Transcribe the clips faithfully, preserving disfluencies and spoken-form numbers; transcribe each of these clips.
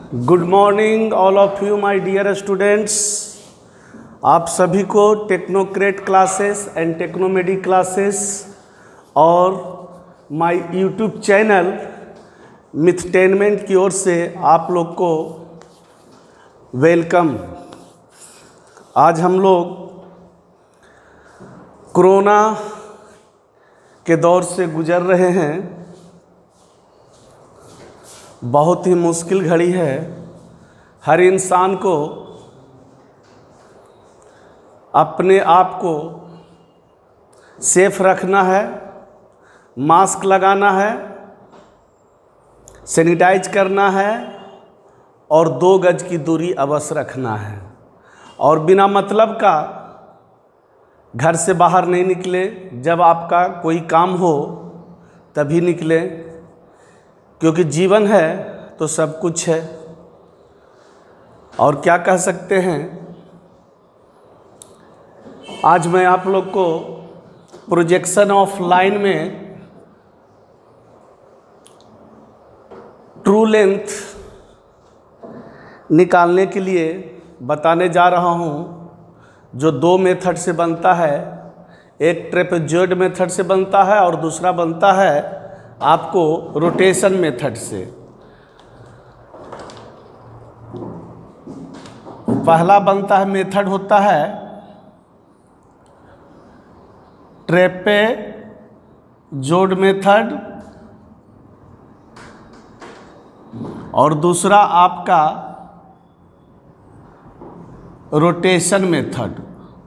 Good morning all of you my dear students. आप सभी को technocrat classes and technomedy classes और my YouTube channel mithtainment की ओर से आप लोग को वेलकम। आज हम लोग कोरोना के दौर से गुजर रहे हैं। बहुत ही मुश्किल घड़ी है। हर इंसान को अपने आप को सेफ रखना है, मास्क लगाना है, सैनिटाइज करना है और दो गज की दूरी अवश्य रखना है। और बिना मतलब का घर से बाहर नहीं निकले। जब आपका कोई काम हो तभी निकले, क्योंकि जीवन है तो सब कुछ है। और क्या कह सकते हैं, आज मैं आप लोग को प्रोजेक्शन ऑफ लाइन में ट्रू लेंथ निकालने के लिए बताने जा रहा हूं, जो दो मेथड से बनता है। एक ट्रेपेजॉइड मेथड से बनता है और दूसरा बनता है आपको रोटेशन मेथड से। पहला बनता है मेथड होता है ट्रेपेजॉइड मेथड और दूसरा आपका रोटेशन मेथड।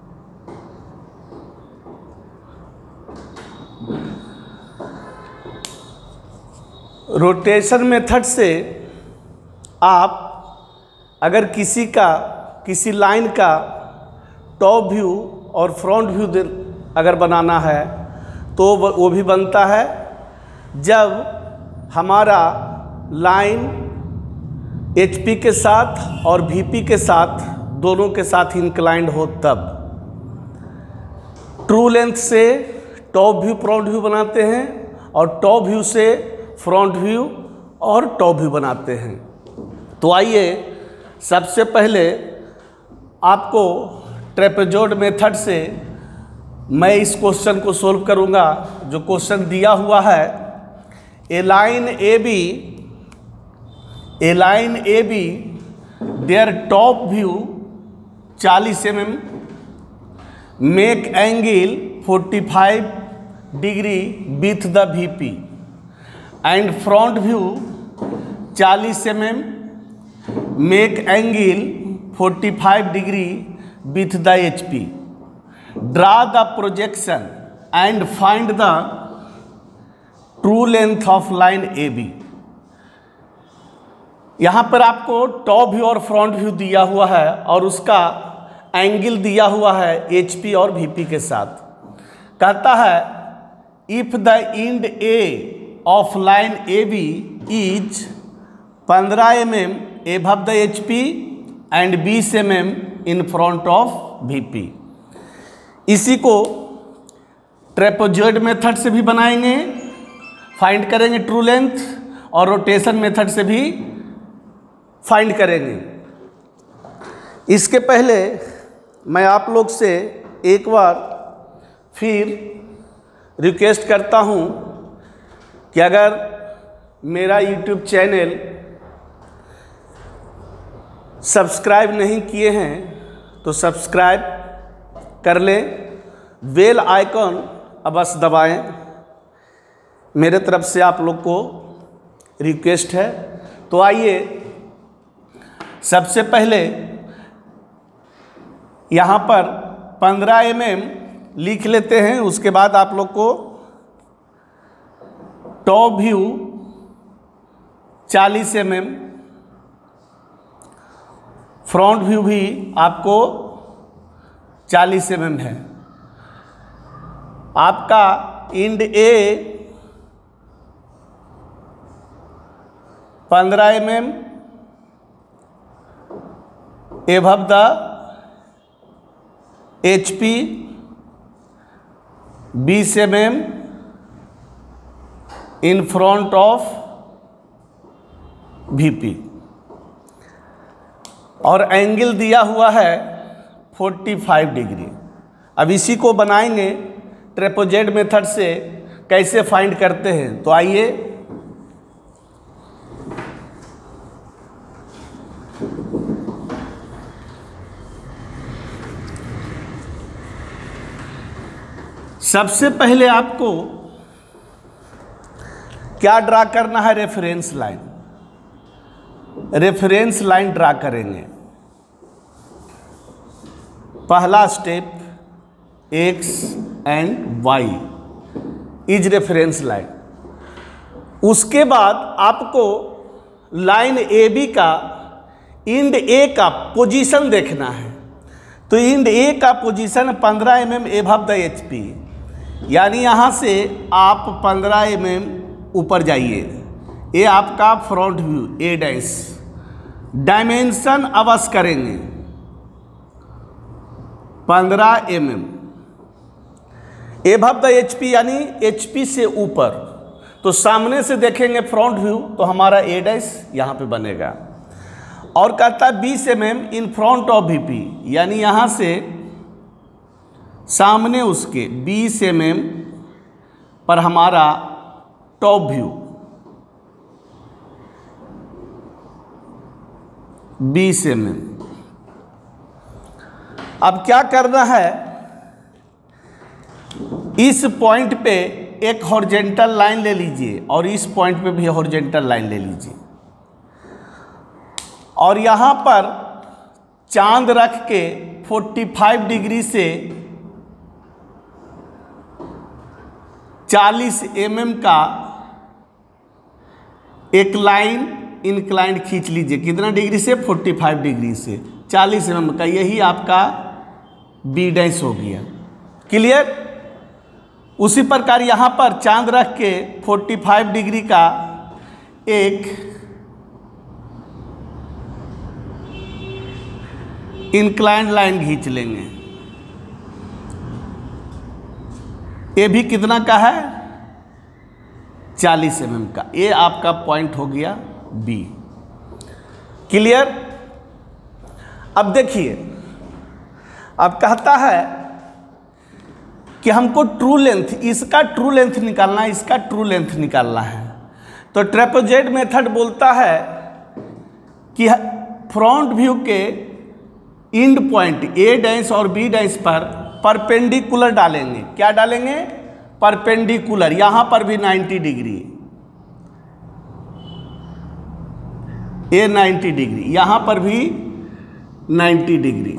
रोटेशन मेथड से आप अगर किसी का किसी लाइन का टॉप व्यू और फ्रंट व्यू अगर बनाना है तो वो भी बनता है जब हमारा लाइन एचपी के साथ और वीपी के साथ दोनों के साथ इंक्लाइंड हो तब। ट्रू लेंथ से टॉप व्यू फ्रंट व्यू बनाते हैं और टॉप व्यू से फ्रंट व्यू और टॉप व्यू बनाते हैं। तो आइए सबसे पहले आपको ट्रेपेजॉइड मेथड से मैं इस क्वेश्चन को सोल्व करूंगा। जो क्वेश्चन दिया हुआ है, A line A B A line A B their top view चालीस एम एम मेक एंगल पैंतालीस degree with the VP and front view चालीस एम एम मेक एंगल पैंतालीस degree with the HP. Draw the projection and find the true length of line A B. यहाँ पर आपको top view और front view दिया हुआ है और उसका एंगल दिया हुआ है एचपी और वीपी के साथ। कहता है if the end A of line A B is पंद्रह M M above the H P and बीस M M in front of V P. इसी को ट्रेपेजॉइड मेथड से भी बनाएंगे, फाइंड करेंगे ट्रू लेंथ, और रोटेशन मेथड से भी फाइंड करेंगे। इसके पहले मैं आप लोग से एक बार फिर रिक्वेस्ट करता हूँ कि अगर मेरा यूट्यूब चैनल सब्सक्राइब नहीं किए हैं तो सब्सक्राइब कर लें, बेल आइकन अवश्य दबाएं। मेरे तरफ से आप लोग को रिक्वेस्ट है। तो आइए सबसे पहले यहाँ पर पंद्रह एम एम लिख लेते हैं। उसके बाद आप लोग को टॉप व्यू चालीस एम एम, फ्रंट व्यू भी आपको चालीस एम एम है। आपका इंड ए पंद्रह M M above the H P, बीस M M in front of VP. और एंगल दिया हुआ है पैंतालीस डिग्री। अब इसी को बनाएंगे ट्रेपेजॉइड मेथड से, कैसे फाइंड करते हैं। तो आइए सबसे पहले आपको क्या ड्रा करना है, reference line. Reference line draw करेंगे। पहला step X and Y is reference line. उसके बाद आपको लाइन ए बी का इंड ए का पोजीशन देखना है। तो इंड ए का पोजीशन पंद्रह M M above the H P, यानी यहाँ से आप पंद्रह एम एम ऊपर जाइए। ये आपका front view A dash. Dimension अवश्य करेंगे पंद्रह M M above the H P, यानी एच पी से ऊपर। तो सामने से देखेंगे फ्रंट व्यू तो हमारा ए डैश यहाँ पे बनेगा। और कहता है बीस M M in front of V P, यानी यहाँ से सामने उसके बीस एम एम पर हमारा टॉप व्यू बीस एम एम। अब क्या करना है, इस पॉइंट पे एक हॉरिजॉन्टल लाइन ले लीजिए और इस पॉइंट पे भी हॉरिजॉन्टल लाइन ले लीजिए और यहाँ पर चांद रख के पैंतालीस डिग्री से चालीस एम एम का एक लाइन इंक्लाइंड खींच लीजिए। कितना डिग्री से? पैंतालीस डिग्री से चालीस एम एम का। यही आपका बी डैश हो गया। क्लियर? उसी प्रकार यहाँ पर चांद रख के पैंतालीस डिग्री का एक इंक्लाइंड लाइन खींच लेंगे। ये भी कितना का है? चालीस एम एम का। ये आपका पॉइंट हो गया बी। क्लियर? अब देखिए, अब कहता है कि हमको ट्रू लेंथ, इसका ट्रू लेंथ निकालना है, इसका ट्रू लेंथ निकालना है। तो ट्रेपेजॉइड मेथड बोलता है कि फ्रंट व्यू के इंड पॉइंट ए डैश और बी डैश पर परपेंडिकुलर डालेंगे। क्या डालेंगे? परपेंडिकुलर। यहां पर भी नब्बे डिग्री, ए नब्बे डिग्री, यहां पर भी नब्बे डिग्री,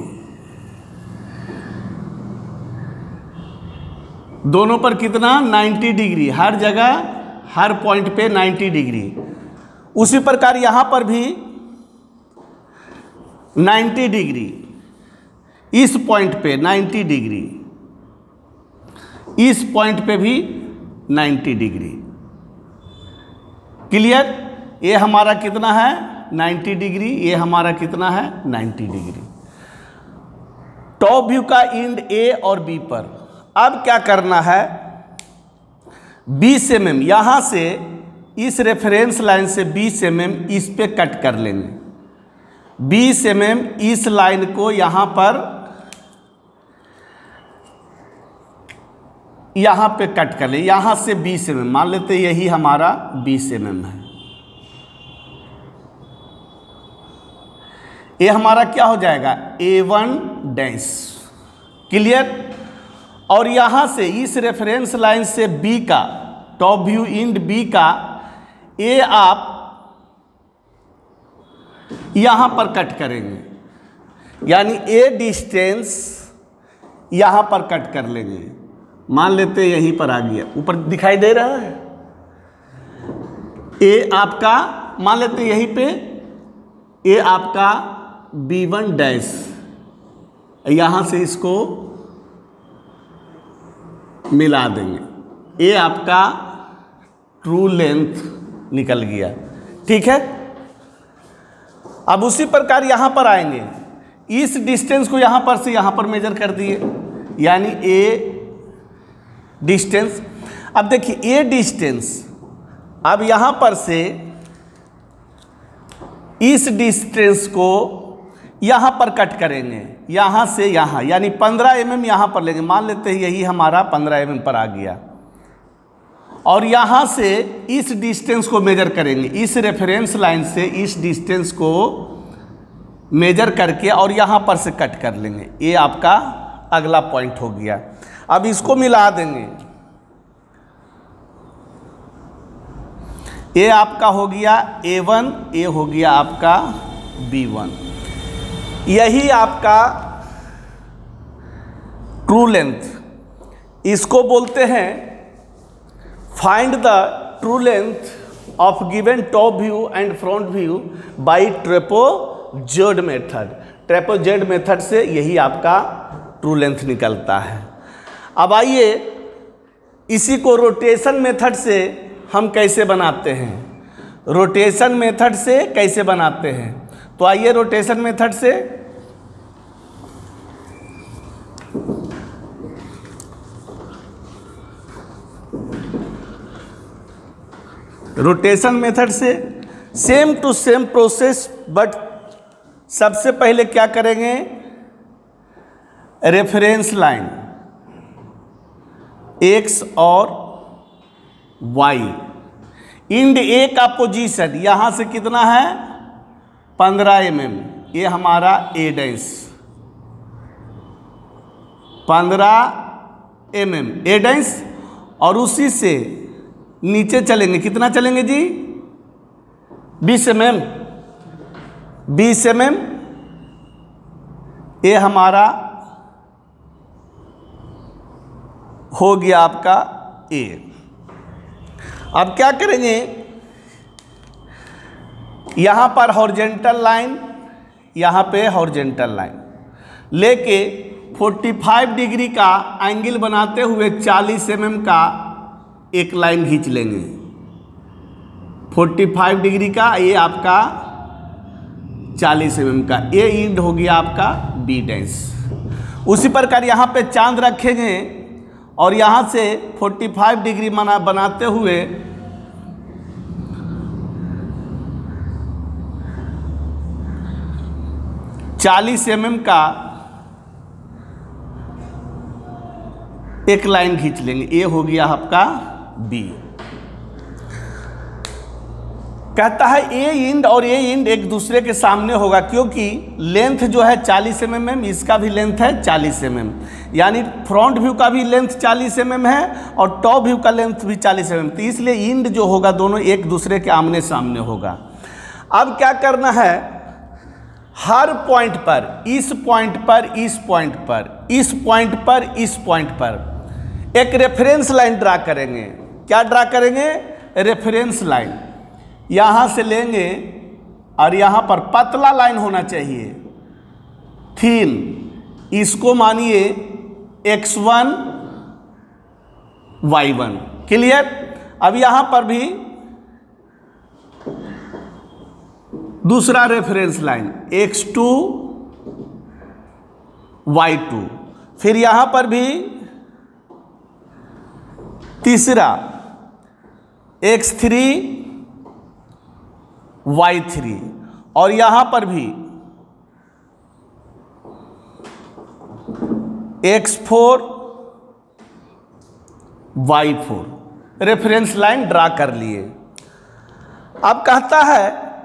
दोनों पर कितना? नब्बे डिग्री। हर जगह हर पॉइंट पे नब्बे डिग्री। उसी प्रकार यहां पर भी नब्बे डिग्री, इस पॉइंट पे नब्बे डिग्री, इस पॉइंट पे भी नब्बे डिग्री। क्लियर? ये हमारा कितना है? नब्बे डिग्री। ये हमारा कितना है? नब्बे डिग्री। टॉप व्यू का इंड ए और बी पर। अब क्या करना है, बीस एम एम यहाँ से इस रेफरेंस लाइन से बीस एम एम इस पे कट कर लेंगे। बीस एम एम इस लाइन को यहाँ पर यहाँ पे कट कर ले, यहाँ से बीस एम एम मान लेते, यही हमारा बीस एम एम है। ये हमारा क्या हो जाएगा? A one dash. क्लियर? और यहाँ से इस रेफरेंस लाइन से बी का टॉप व्यू इंड बी का ए आप यहाँ पर कट करेंगे, यानी ए डिस्टेंस यहाँ पर कट कर लेंगे। मान लेते यहीं पर आ गया, ऊपर दिखाई दे रहा है। ए आपका मान लेते यहीं पे ए आपका बी वन डैश, यहाँ से इसको मिला देंगे। ये आपका ट्रू लेंथ निकल गया। ठीक है? अब उसी प्रकार यहाँ पर आएंगे, इस डिस्टेंस को यहाँ पर से यहाँ पर मेजर कर दिए, यानी ए डिस्टेंस। अब देखिए ए डिस्टेंस, अब यहाँ पर से इस डिस्टेंस को यहाँ पर कट करेंगे, यहाँ से यहाँ, यानी पंद्रह एम एम यहाँ पर लेंगे। मान लेते हैं यही हमारा पंद्रह एम एम पर आ गया, और यहाँ से इस डिस्टेंस को मेजर करेंगे, इस रेफरेंस लाइन से इस डिस्टेंस को मेजर करके और यहाँ पर से कट कर लेंगे। ये आपका अगला पॉइंट हो गया। अब इसको मिला देंगे, ये आपका हो गया ए वन, ये हो गया आपका बी वन। यही आपका ट्रू लेंथ, इसको बोलते हैं find the true length of given top view and front view by trapezoid method. Trapezoid method से यही आपका ट्रू लेंथ निकलता है। अब आइए इसी को रोटेशन मेथड से हम कैसे बनाते हैं, रोटेशन मेथड से कैसे बनाते हैं। तो आइए रोटेशन मेथड से रोटेशन मेथड से same to same process, but सबसे पहले क्या करेंगे, रेफरेंस लाइन एक्स और वाई, इंड ए का पोजीशन यहाँ से कितना है पंद्रह एम एम, ये हमारा ए डैश पंद्रह एम एम ए डैश, और उसी से नीचे चलेंगे, कितना चलेंगे जी बीस एम एम, बीस एम एम, ये हमारा हो गया आपका ए। अब क्या करेंगे, यहाँ पर हॉरिजॉन्टल लाइन, यहाँ पे हॉरिजॉन्टल लाइन लेके पैंतालीस डिग्री का एंगल बनाते हुए चालीस एम एम का एक लाइन खींच लेंगे। पैंतालीस डिग्री का, ये आपका चालीस एम एम का, ये इंड हो गया आपका बी डैश। उसी प्रकार यहाँ पे चांद रखेंगे और यहाँ से पैंतालीस डिग्री मना बनाते हुए चालीस एम एम का एक लाइन खींच लेंगे, ये हो गया आपका बी। कहता है ए इंड और ए इंड एक दूसरे के सामने होगा, क्योंकि लेंथ जो है चालीस एम एम, इसका भी लेंथ है चालीस एम एम, यानी फ्रंट व्यू का भी लेंथ चालीस एम एम है और टॉप व्यू का लेंथ भी चालीस एम एम, तो इसलिए इंड जो होगा दोनों एक दूसरे के आमने सामने होगा। अब क्या करना है, हर पॉइंट पर, इस पॉइंट पर, इस पॉइंट पर, इस पॉइंट पर, इस पॉइंट पर एक रेफरेंस लाइन ड्रा करेंगे। क्या ड्रा करेंगे, रेफरेंस लाइन यहाँ से लेंगे और यहाँ पर पतला लाइन होना चाहिए, थीन, इसको मानिए X one Y one. Clear. अब यहाँ पर भी दूसरा reference line X two Y two, फिर यहाँ पर भी तीसरा एक्स थ्री वाई थ्री, और यहाँ पर भी X four Y four reference line draw कर लिए। अब कहता है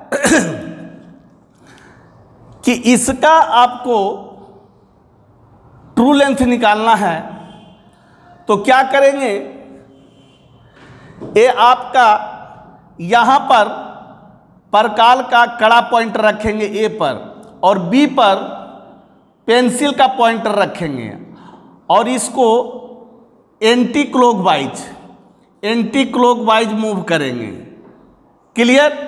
कि इसका आपको ट्रू लेंथ निकालना है, तो क्या करेंगे, ये आपका यहाँ पर परकाल का कड़ा पॉइंटर रखेंगे ए पर, और बी पर पेंसिल का पॉइंटर रखेंगे, और इसको anti clockwise anti clockwise move करेंगे। क्लियर।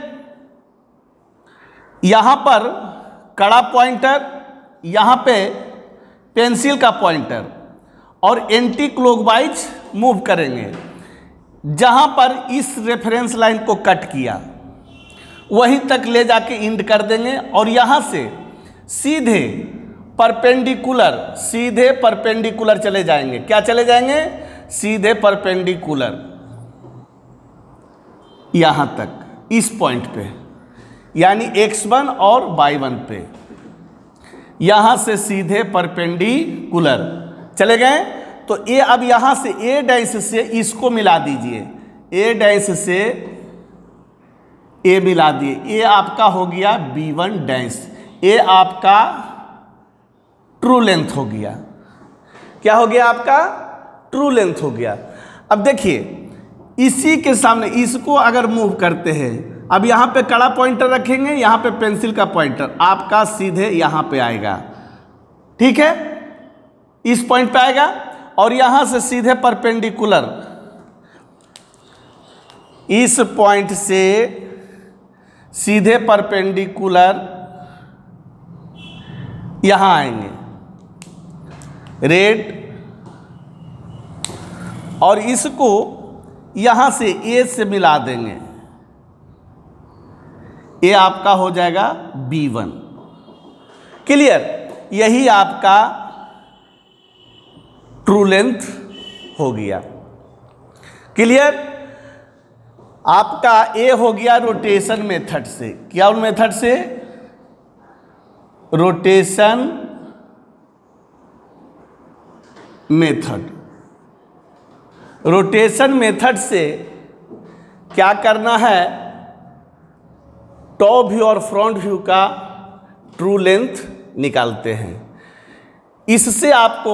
यहाँ पर कड़ा पॉइंटर, यहाँ पे पेंसिल का पॉइंटर, और एंटी क्लॉकवाइज मूव करेंगे। जहाँ पर इस रेफरेंस लाइन को कट किया वहीं तक ले जाके इंड कर देंगे, और यहाँ से सीधे परपेंडिकुलर सीधे परपेंडिकुलर चले जाएंगे। क्या चले जाएंगे, सीधे परपेंडिकुलर यहाँ तक, इस पॉइंट पे, यानी एक्स वन और वाई वन पे। यहां से सीधे परपेंडिकुलर चले गए। तो ए अब यहां से ए डैश से इसको मिला दीजिए, ए डैश से ए मिला दिए, ए आपका हो गया बी वन डैश, ए आपका ट्रू लेंथ हो गया। क्या हो गया आपका? ट्रू लेंथ हो गया। अब देखिए इसी के सामने इसको अगर मूव करते हैं, अब यहाँ पे कड़ा पॉइंटर रखेंगे, यहाँ पे पेंसिल का पॉइंटर आपका सीधे यहाँ पे आएगा, ठीक है, इस पॉइंट पे आएगा और यहाँ से सीधे परपेंडिकुलर इस पॉइंट से सीधे परपेंडिकुलर यहाँ आएंगे रेड, और इसको यहां से ए से मिला देंगे, ए आपका हो जाएगा बी वन। क्लियर? यही आपका ट्रू लेंथ हो गया। क्लियर? आपका ए हो गया रोटेशन मेथड से। क्या मेथड से? Rotation method. रोटेशन मेथड से क्या करना है? टॉप व्यू और फ्रंट व्यू का ट्रू लेंथ निकालते हैं। इससे आपको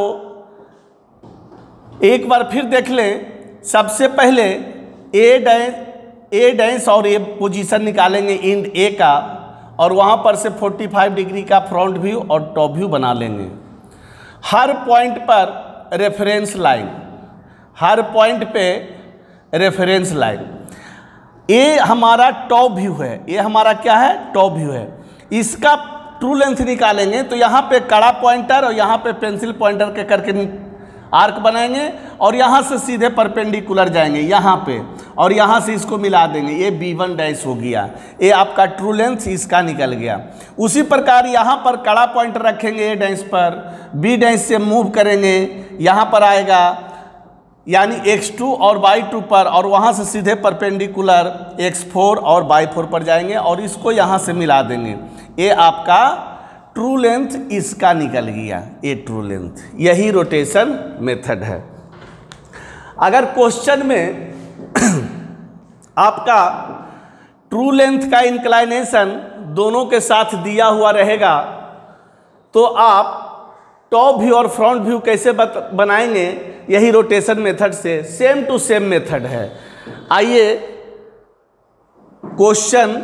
एक बार फिर देख लें। सबसे पहले ए डैश ए डैश और ए पोजीशन निकालेंगे इंड ए का, और वहाँ पर से पैंतालीस डिग्री का फ्रंट व्यू और टॉप व्यू बना लेंगे। हर पॉइंट पर रेफरेंस लाइन, हर पॉइंट पे रेफरेंस लाइन। ये हमारा टॉप व्यू है, ये हमारा क्या है? टॉप व्यू है। इसका ट्रू लेंथ निकालेंगे तो यहाँ पे कड़ा पॉइंटर और यहाँ पे पेंसिल पॉइंटर के करके आर्क बनाएंगे और यहाँ से सीधे परपेंडिकुलर जाएंगे यहाँ पे, और यहाँ से इसको मिला देंगे, ये बी वन डैश हो गया। ये आपका ट्रू लेंथ इसका निकल गया। उसी प्रकार यहाँ पर कड़ा पॉइंटर रखेंगे ए डैश पर, बी डैश से मूव करेंगे, यहाँ पर आएगा यानी एक्स टू और वाई टू पर, और वहाँ से सीधे परपेंडिकुलर एक्स फोर और वाई फोर पर जाएंगे और इसको यहाँ से मिला देंगे। ये आपका ट्रू लेंथ इसका निकल गया, ये ट्रू लेंथ। यही रोटेशन मेथड है। अगर क्वेश्चन में आपका ट्रू लेंथ का इंक्लाइनेशन दोनों के साथ दिया हुआ रहेगा तो आप टॉप व्यू और फ्रंट व्यू कैसे बनाएंगे? यही रोटेशन मेथड से, सेम टू सेम मेथड है। आइए क्वेश्चन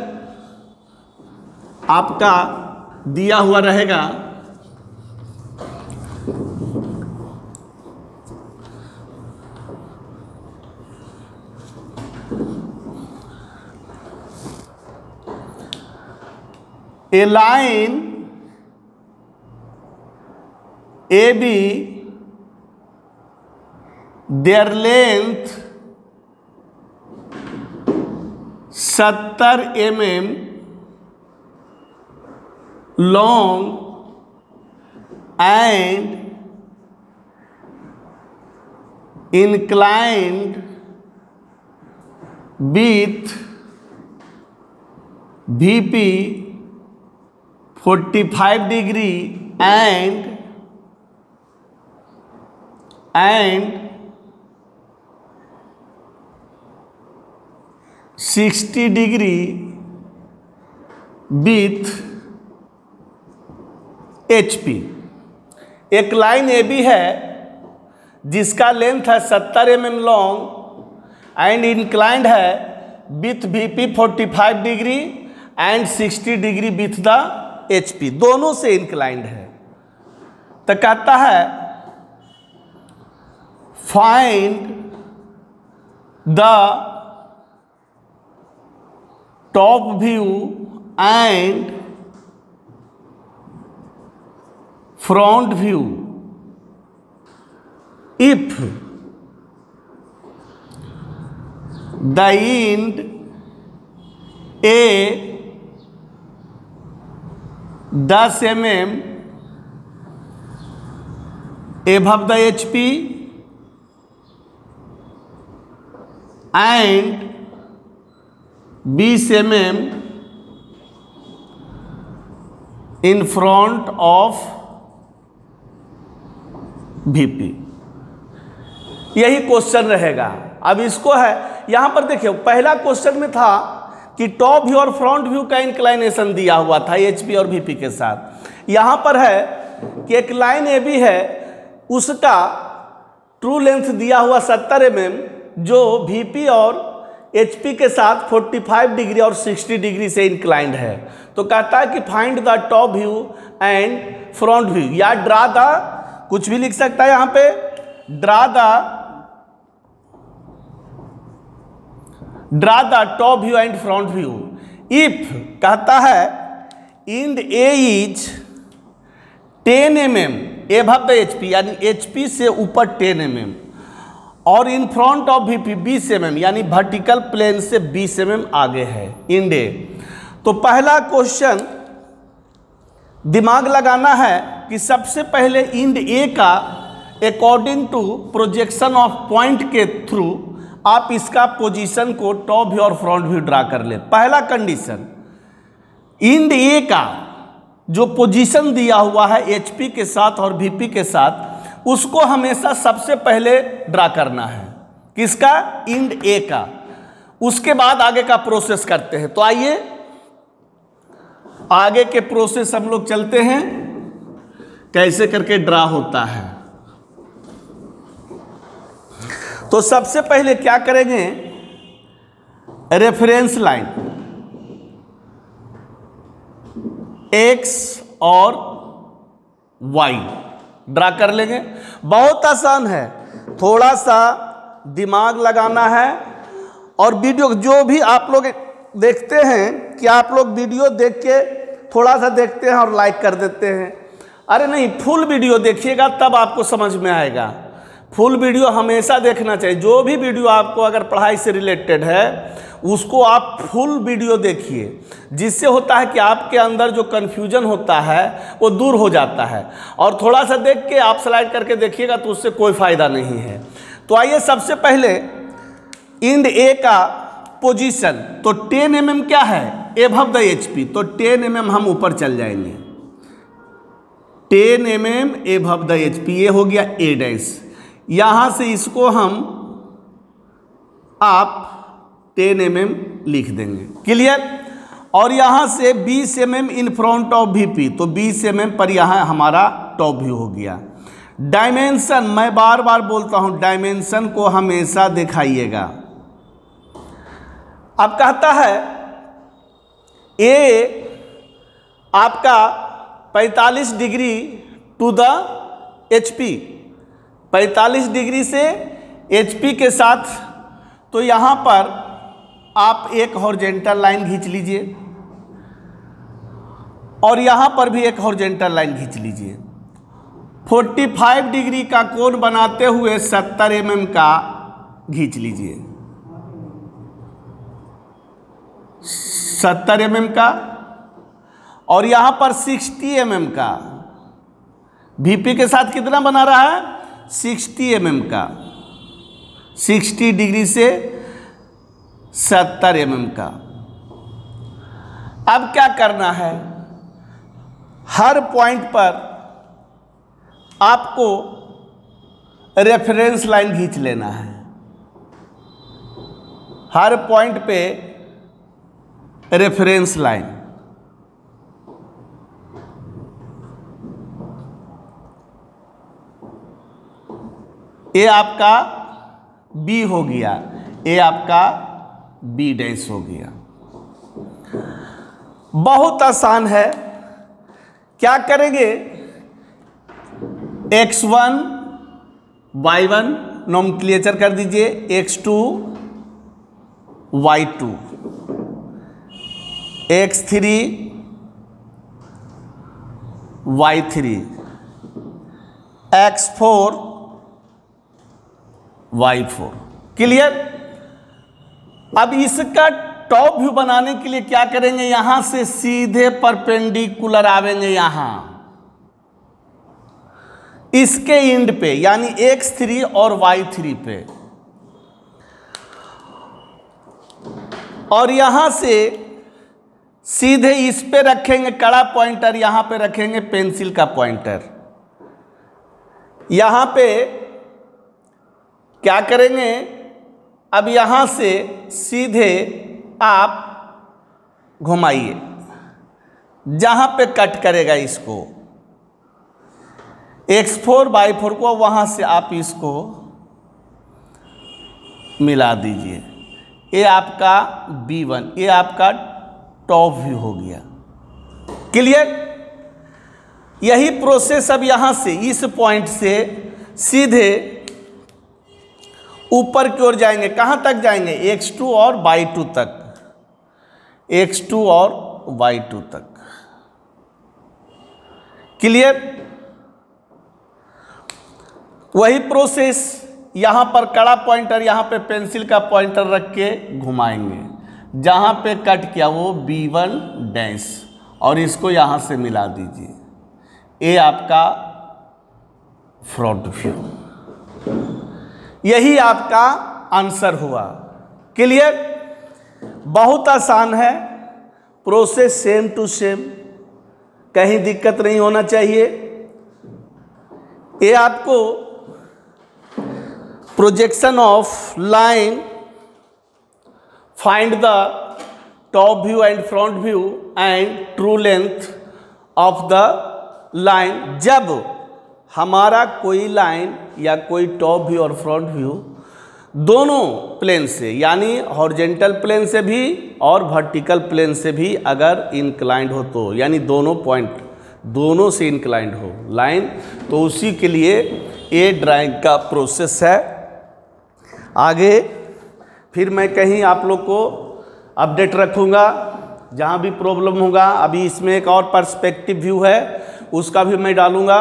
आपका दिया हुआ रहेगा, a line A B, their length सत्तर M M long and inclined with V P forty-five degree and and sixty degree with H P। एक लाइन ए बी है जिसका लेंथ है सत्तर M M long and inclined है with V P forty five degree and sixty degree with the H P, दोनों से inclined है। तो कहता है find the top view and front view if the end A ten millimeters above the H P and twenty millimeters in front of VP. यही question रहेगा। अब इसको है यहां पर देखिए, पहला क्वेश्चन में था कि टॉप व्यू और फ्रंट व्यू का इंक्लाइनेशन दिया हुआ था एचपी और वीपी के साथ। यहां पर है कि एक लाइन ए बी है, उसका ट्रू लेंथ दिया हुआ सत्तर एम एम, जो वीपी और एचपी के साथ पैंतालीस डिग्री और साठ डिग्री से इंक्लाइंड है। तो कहता है कि find the top view and front view, या ड्रा द, कुछ भी लिख सकता है यहां पे, draw the draw the top view and front view if, कहता है end A is ten M M above the HP, यानी एचपी से ऊपर टेन एम एम, और इन फ्रंट ऑफ वीपी बीस एम एम, यानी वर्टिकल प्लेन से बीस एम एम आगे है इंड ए। तो पहला क्वेश्चन दिमाग लगाना है कि सबसे पहले इंड ए का according to projection of point के थ्रू आप इसका पोजीशन को टॉप व्यू और फ्रंट व्यू ड्रा कर ले। पहला कंडीशन, इंड ए का जो पोजीशन दिया हुआ है एचपी के साथ और वीपी के साथ, उसको हमेशा सबसे पहले ड्रा करना है। किसका? इंड ए का। उसके बाद आगे का प्रोसेस करते हैं। तो आइए आगे के प्रोसेस हम लोग चलते हैं, कैसे करके ड्रा होता है। तो सबसे पहले क्या करेंगे, रेफरेंस लाइन एक्स और वाई ड्रा कर लेंगे। बहुत आसान है, थोड़ा सा दिमाग लगाना है। और वीडियो जो भी आप लोग देखते हैं कि आप लोग वीडियो देख के थोड़ा सा देखते हैं और लाइक कर देते हैं, अरे नहीं, फुल वीडियो देखिएगा तब आपको समझ में आएगा। फुल वीडियो हमेशा देखना चाहिए। जो भी वीडियो आपको अगर पढ़ाई से रिलेटेड है उसको आप फुल वीडियो देखिए, जिससे होता है कि आपके अंदर जो कन्फ्यूजन होता है वो दूर हो जाता है। और थोड़ा सा देख के आप स्लाइड करके देखिएगा तो उससे कोई फ़ायदा नहीं है। तो आइए सबसे पहले इंड ए का पोजीशन, तो टेन एम एम क्या है, एबव द एचपी, तो टेन एम एम हम ऊपर चल जाएंगे। Ten M M above the HP, ये हो गया ए डैश। यहाँ से इसको हम आप टेन एम एम लिख देंगे, क्लियर। और यहाँ से बीस M M in front of VP, तो बीस एम एम पर यहाँ हमारा टॉप व्यू हो गया। डायमेंशन, मैं बार बार बोलता हूँ, डायमेंशन को हमेशा दिखाइएगा। अब कहता है ए आपका पैंतालीस डिग्री टू द एचपी, पैंतालीस डिग्री से एचपी के साथ, तो यहाँ पर आप एक हॉरिजॉन्टल लाइन खींच लीजिए और यहाँ पर भी एक हॉरिजॉन्टल लाइन खींच लीजिए। पैंतालीस डिग्री का कोण बनाते हुए सत्तर एम एम का खींच लीजिए, सत्तर एम एम का, और यहाँ पर साठ एम एम का। वीपी के साथ कितना बना रहा है, साठ एम एम का, साठ डिग्री से सत्तर एम एम का। अब क्या करना है, हर पॉइंट पर आपको रेफरेंस लाइन खींच लेना है। हर पॉइंट पे रेफरेंस लाइन, ये आपका बी हो गया, ये आपका बी डैश हो गया। बहुत आसान है। क्या करेंगे, X one Y one nomenclature कर दीजिए, X two Y two, X three Y three, X four Y four, clear. अब इसका टॉप व्यू बनाने के लिए क्या करेंगे, यहां से सीधे परपेंडिकुलर आवेंगे, यहां इसके इंड पे, यानी एक्स थ्री और वाई थ्री पे, और यहां से सीधे इस पे रखेंगे कड़ा पॉइंटर, यहां पे रखेंगे पेंसिल का पॉइंटर। यहाँ पे क्या करेंगे, अब यहाँ से सीधे आप घुमाइए जहाँ पे कट करेगा इसको, एक्स फोर बाई फोर को वहाँ से आप इसको मिला दीजिए। ये आपका बी वन, ये आपका टॉप व्यू हो गया। क्लियर? यही प्रोसेस अब यहाँ से इस पॉइंट से सीधे ऊपर की ओर जाएंगे। कहाँ तक जाएंगे? एक्स टू और वाई टू तक, एक्स टू और वाई टू तक। क्लियर? वही प्रोसेस यहाँ पर कड़ा पॉइंटर, यहाँ पे पेंसिल का पॉइंटर रख के घुमाएंगे, जहाँ पे कट किया वो बी वन डैश, और इसको यहाँ से मिला दीजिए। ये आपका फ्रंट व्यू, यही आपका आंसर हुआ। क्लियर? बहुत आसान है, प्रोसेस सेम टू सेम, कहीं दिक्कत नहीं होना चाहिए। ये आपको projection of line, find the top view and front view and true length of the line, जब हमारा कोई लाइन या कोई टॉप व्यू और फ्रंट व्यू दोनों प्लेन से, यानी हॉरिजॉन्टल प्लेन से भी और वर्टिकल प्लेन से भी अगर इंक्लाइंड हो, तो यानी दोनों पॉइंट दोनों से इंक्लाइंड हो लाइन, तो उसी के लिए ये ड्राइंग का प्रोसेस है। आगे फिर मैं कहीं आप लोग को अपडेट रखूँगा जहाँ भी प्रॉब्लम होगा। अभी इसमें एक और पर्सपेक्टिव व्यू है, उसका भी मैं डालूँगा।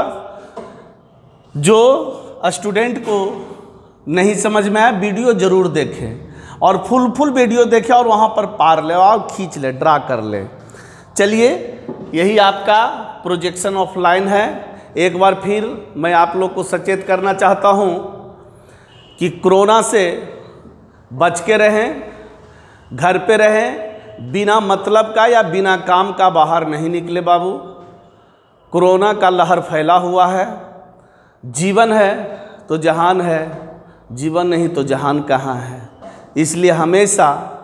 जो स्टूडेंट को नहीं समझ में आया, वीडियो ज़रूर देखें और फुल फुल वीडियो देखें और वहाँ पर पार ले और खींच ले, ड्रा कर ले। चलिए, यही आपका प्रोजेक्शन ऑफ लाइन है। एक बार फिर मैं आप लोग को सचेत करना चाहता हूँ कि कोरोना से बच के रहें, घर पे रहें, बिना मतलब का या बिना काम का बाहर नहीं निकले बाबू। कोरोना का लहर फैला हुआ है। जीवन है तो जहान है, जीवन नहीं तो जहान कहाँ है। इसलिए हमेशा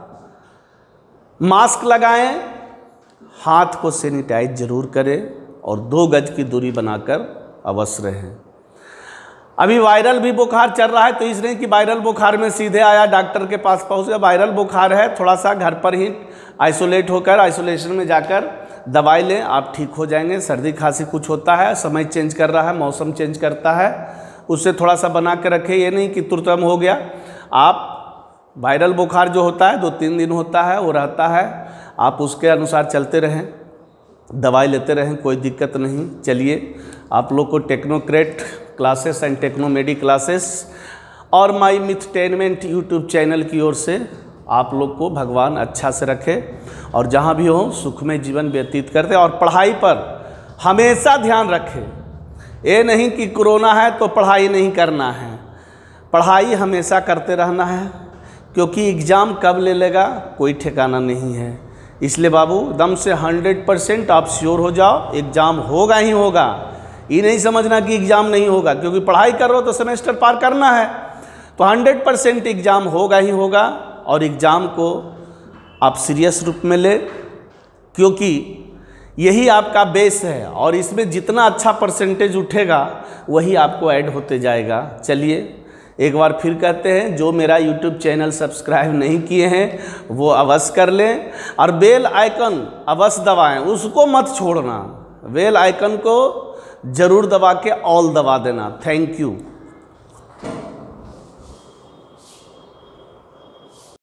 मास्क लगाएं, हाथ को सैनिटाइज जरूर करें और दो गज की दूरी बनाकर अवश्य रहें। अभी वायरल भी बुखार चल रहा है, तो इस नहीं कि वायरल बुखार में सीधे आया डॉक्टर के पास पहुँच गया। वायरल बुखार है, थोड़ा सा घर पर ही आइसोलेट होकर, आइसोलेशन में जाकर दवाई लें, आप ठीक हो जाएंगे। सर्दी खांसी कुछ होता है, समय चेंज कर रहा है, मौसम चेंज करता है, उससे थोड़ा सा बना के रखें। ये नहीं कि तुरंत हो गया। आप वायरल बुखार जो होता है दो तीन दिन होता है, वो रहता है, आप उसके अनुसार चलते रहें, दवाई लेते रहें, कोई दिक्कत नहीं। चलिए, आप लोग को technocrat classes and technomedy classes और माई मिथटेनमेंट यूट्यूब चैनल की ओर से आप लोग को भगवान अच्छा से रखे और जहाँ भी हो सुखमय जीवन व्यतीत करते, और पढ़ाई पर हमेशा ध्यान रखें। ये नहीं कि कोरोना है तो पढ़ाई नहीं करना है, पढ़ाई हमेशा करते रहना है, क्योंकि एग्ज़ाम कब ले लेगा कोई ठिकाना नहीं है। इसलिए बाबू दम से हंड्रेड परसेंट आप श्योर हो जाओ, एग्ज़ाम होगा ही होगा। ये नहीं समझना कि एग्ज़ाम नहीं होगा, क्योंकि पढ़ाई कर रहे हो तो सेमेस्टर पार करना है, तो हंड्रेड परसेंट एग्ज़ाम होगा ही होगा। और एग्ज़ाम को आप सीरियस रूप में ले, क्योंकि यही आपका बेस है और इसमें जितना अच्छा परसेंटेज उठेगा वही आपको ऐड होते जाएगा। चलिए, एक बार फिर कहते हैं, जो मेरा यूट्यूब चैनल सब्सक्राइब नहीं किए हैं वो अवश्य कर लें और बेल आइकन अवश्य दबाएं, उसको मत छोड़ना। बेल आइकन को ज़रूर दबा के ऑल दबा देना। Thank you.